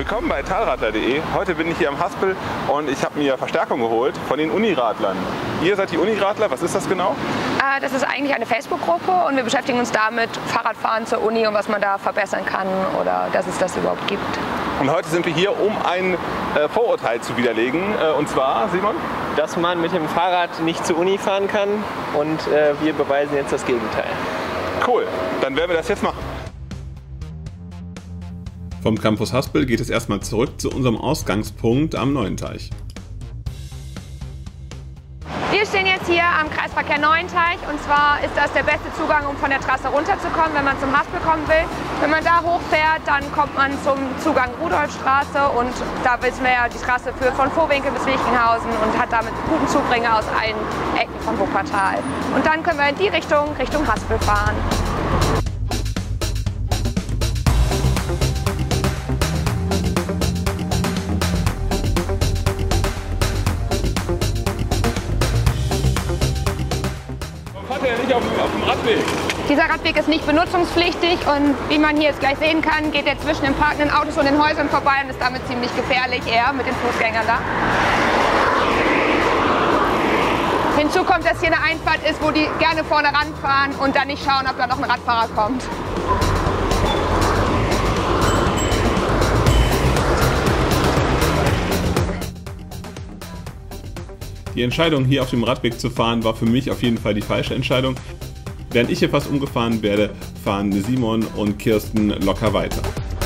Willkommen bei talradler.de. Heute bin ich hier am Haspel und ich habe mir Verstärkung geholt von den Uniradlern. Ihr seid die Uniradler, was ist das genau? Das ist eigentlich eine Facebook-Gruppe und wir beschäftigen uns damit, Fahrradfahren zur Uni und was man da verbessern kann oder dass es das überhaupt gibt. Und heute sind wir hier, um ein Vorurteil zu widerlegen. Und zwar, Simon? Dass man mit dem Fahrrad nicht zur Uni fahren kann und wir beweisen jetzt das Gegenteil. Cool, dann werden wir das jetzt machen. Vom Campus Haspel geht es erstmal zurück zu unserem Ausgangspunkt am Neuenteich. Wir stehen jetzt hier am Kreisverkehr Neuenteich und zwar ist das der beste Zugang, um von der Trasse runterzukommen, wenn man zum Haspel kommen will. Wenn man da hochfährt, dann kommt man zum Zugang Rudolfstraße und da wissen wir ja, die Straße führt von Vohwinkel bis Lichtenhausen und hat damit guten Zubringer aus allen Ecken von Wuppertal. Und dann können wir in die Richtung Haspel fahren. Nicht auf dem Radweg. Dieser Radweg ist nicht benutzungspflichtig und wie man hier jetzt gleich sehen kann, geht er zwischen den parkenden Autos und den Häusern vorbei und ist damit ziemlich gefährlich eher mit den Fußgängern da. Hinzu kommt, dass hier eine Einfahrt ist, wo die gerne vorne ranfahren und dann nicht schauen, ob da noch ein Radfahrer kommt. Die Entscheidung, hier auf dem Radweg zu fahren, war für mich auf jeden Fall die falsche Entscheidung. Während ich hier fast umgefahren werde, fahren Simon und Kirsten locker weiter.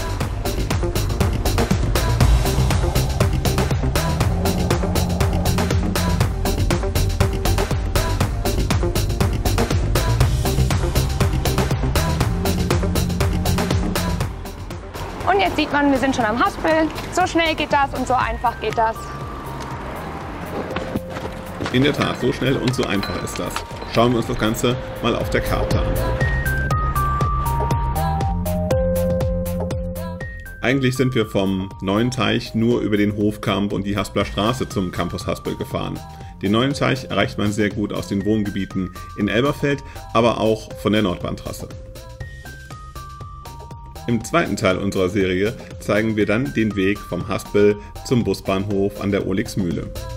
Und jetzt sieht man, wir sind schon am Haspel. So schnell geht das und so einfach geht das. In der Tat, so schnell und so einfach ist das. Schauen wir uns das Ganze mal auf der Karte an. Eigentlich sind wir vom Neuenteich nur über den Hofkamp und die Haspeler Straße zum Campus Haspel gefahren. Den Neuenteich erreicht man sehr gut aus den Wohngebieten in Elberfeld, aber auch von der Nordbahntrasse. Im zweiten Teil unserer Serie zeigen wir dann den Weg vom Haspel zum Busbahnhof an der Ohlixmühle.